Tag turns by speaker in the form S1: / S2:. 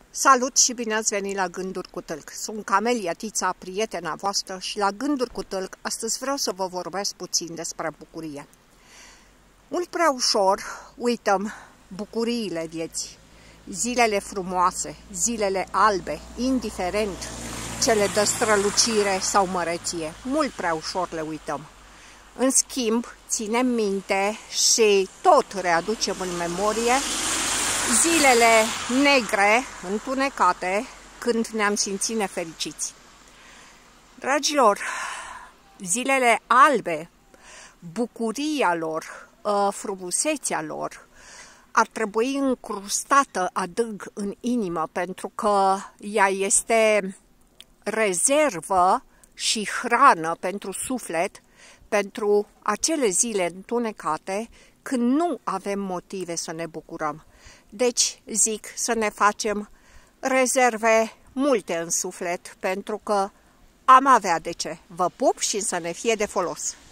S1: Salut și bine ați venit la Gânduri cu Tâlc. Sunt Camelia Tița, prietena voastră, și la Gânduri cu Tâlc astăzi vreau să vă vorbesc puțin despre bucurie. Mult prea ușor uităm bucuriile vieții, zilele frumoase, zilele albe, indiferent ce le dă strălucire sau măreție. Mult prea ușor le uităm. În schimb, ținem minte și tot readucem în memorie zilele negre, întunecate, când ne-am simțit nefericiți. Dragilor, zilele albe, bucuria lor, frumusețea lor, ar trebui încrustată adânc în inimă, pentru că ea este rezervă și hrană pentru suflet, pentru acele zile întunecate când nu avem motive să ne bucurăm. Deci zic să ne facem rezerve multe în suflet, pentru că am avea de ce. Vă pup și să ne fie de folos!